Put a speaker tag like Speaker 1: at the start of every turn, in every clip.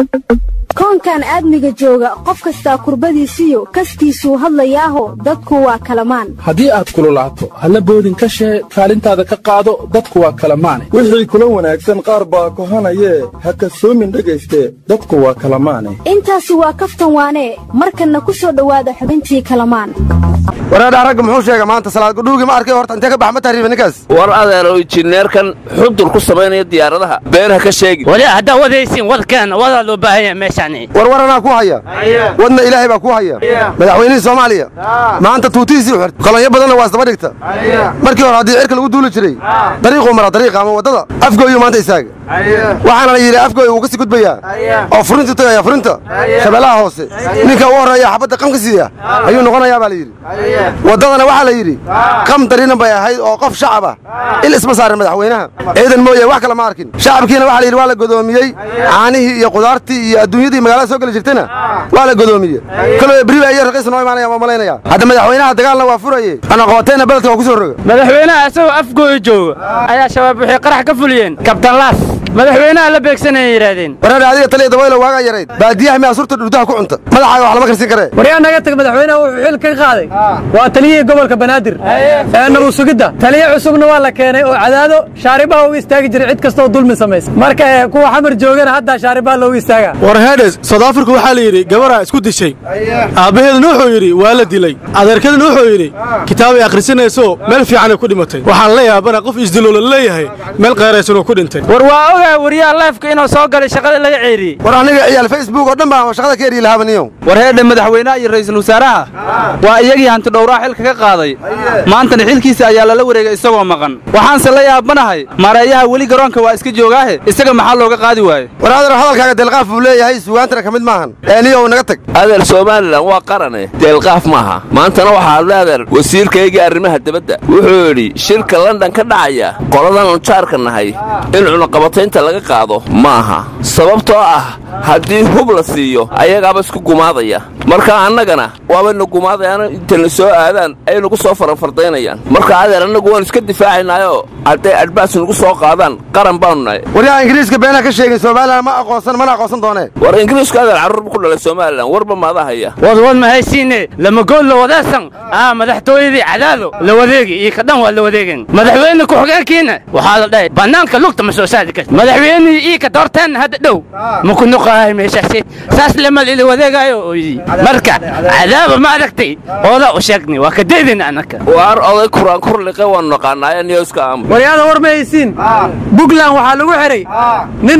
Speaker 1: koonkan aadmiga jooga qof kasta kurbadiisiyo kastiisuu hadlayaaho dadku waa kalamaan
Speaker 2: haddii aad kululaato halla boodin ka shee kaalintaada ka qaado dadku waa kalamaane
Speaker 3: wixii kula wanaagsan qaar baa kohanayee ha kasoomin dhegayste dadku waa kalamaane
Speaker 1: intaasi waa kaftan waanee markanna ku soo dhowaada xubintii kalamaan
Speaker 4: waraadha ragga muxuu sheegay maanta salaad gudhuugi ma arkay horta intee ka bax ma tahriiba ninkaas
Speaker 5: war adeero injineerkan xudur ku samaynaya diyaaradaha been ha ka sheegi
Speaker 6: wali hadda wadaysin wadkan wada loo baahan meeshani
Speaker 4: warwarana ku haya wadna ilaahay baa ku haya madaxweynaha Soomaaliya maanta tuutiisi xirta qalanya badan waa isdaba dhigta markii hore hadii cirka lagu duuli jiray dariiqo mara dariiqa ama wadada afgooyo maanta isaaga waxaana la yiri afgooyo uu ka sii gudbaya oo furinta tagaya furinta shabeelaha hoose ninka uu horeeya xabada qamkisiya ayuu noqonayaa baa la yiri wadadana waxa la yiri qam dariina bay ahayd oo qof shacab ah il isma saaran madaxweynaha ciidan mooyee wax kale ma arkin shacabkiina waxa la yiri waa la godoomiyay caanihii iyo qudaartii iyo adduunyadii magaalada soo gali jirtana waa la godoomiyay kale bariba ay raqiis noo imaanaya ma maleynaya hadda madaxweynaha dagaalna waa furayay ana qootayna beledka ku soo rogo
Speaker 6: madaxweynaha asoo afgooyo jooga ayaa shabaab wixii qarax ka fuliyeen kabtan laas madaxweynaha la beegsanay yiraahdeen
Speaker 4: waraad adiga taliya dabaylo waaga yareed baadiyaha ma asurta dhurdaha ku cunta madaxaaga wax lama karsin kare
Speaker 7: wariyaa naga tag madaxweynaha wuxuu xil ka qaaday waa taliyay gobolka banaadir nabad sugidda taliya cusubna waa la keenay oo cadaado shaaribaha uu istaagi jiray cid kasta oo dulmi sameeyay marka kuwa xamar joogana hadda shaaribaha loo istaaga
Speaker 2: war heedes South Africa waxa la yiri gabara isku dishay aabaheedna wuxuu yiri waa la dilay adeerkadna wuxuu yiri kitaab ay akhrisanayso meel fiican ku dhimatay waxaan la yaabana qof isdilo leeyahay meel qeeraysan oo ku dhintay
Speaker 6: war waa ogaa wariyaa live-ka inuu soo galay shaqada laga ceeriyay
Speaker 4: war aniga ciyaal Facebook oo dhan baa shaqada ka ceeriyay lahabaniyo
Speaker 8: war heedha madaxweynaha iyo ra'iisul wasaaraha waa iyagii hanti dhowraa xilka ka qaaday maanta xilkiisa ayaa la wareegay isagoo maqan waxaan se la yaabanahay mareeyaha wali garoonka waa iska joogaahe isaga maxaa looga qaadi waayay
Speaker 4: war adeer hadalkaaga delqaaf uu leeyahay suugaantana kamid maahan eeniyo naga tag
Speaker 5: adeer Soomaaliland waa qarane delqaaf maaha maantana waxa la adeer wasiirkayga arrimaha dibadda wuxuu yiri shirka London ka dhacaya qoladan jaarka nahay in cunaqabataynta laga qaado maaha sababtoo ah haddii hub la siiyo ayagaaba isku gumaadaya marka annagana waaba na gumaadayaan inta la soo aadaan ay nagu soo farfardeynayaan marka adeer annagu waan iska difaacaynaayo hadday adbaas nagu soo qaadaan qaran baanu nahay
Speaker 4: wariyaa ingiriiska beena ka sheegay Soomaaliland ma aqoonsan doonee
Speaker 5: war ingiriiska adeer carruur ku dhalay Soomaaliland warba maada haya
Speaker 6: wad ma haysiine lama gool la wadaasan madaxtooyadii cadaado la wadeegi iyo ka dhan waa la wadeegin madaxweyne ku xogeenkiina waxa la dhahay banaanka lugta ma soo saadi karto madaxweyne iyo ka doortaan hadda dhow ma ku noqahay meeshaasi saas lama ila wadeegayo marka cadaaba ma aragtay ooda u sheegni waa ka deedina anaka
Speaker 5: war oday quraan kurliqay waan naqaanaay niyooska am
Speaker 7: wariyaada war ma haysin Puntland waxa lagu xiray nin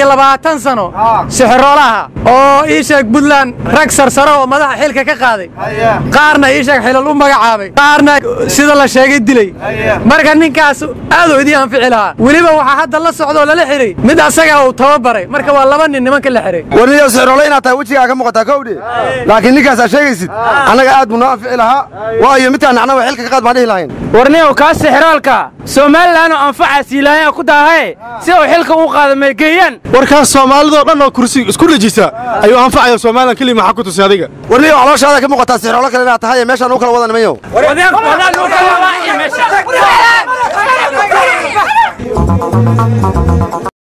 Speaker 7: 25 sano sixroolaha oo ii sheeg Puntland rag sarsaro oo madaxa xilka ka qaaday qaarna ii sheeg xilal u magacaabay qaarna sida la sheegay dilay marka ninkaas aad u idin anfici lahaa waliba waxa hadda la socdo la xiray mid asaga uu tababaray marka waa laba nin nimanka la xiray
Speaker 4: wariyo sixroolay inaad tahay wajigaaga muuqata kowdhe laakiin ninkaas aad sheegaysid anaga aad buu noo anfici lahaa waayo midkaan annaga xilka ka qaad ma dhihi lahayn
Speaker 6: warniyow ka sixraalka Soomaaliland oo anfacaas ilaahay ku daahay si uu xilka u qaado meegeeyaan
Speaker 2: warkaas Soomaalida oo dhan oo kursi isku rajisa ayuu anfacaya Soomaaliland kaliya maxaa ku tusay adiga
Speaker 4: warniyow calooshaada ka muuqata sixroolo kale inaad tahay meeshaan uu kala wadan mayo
Speaker 6: meesha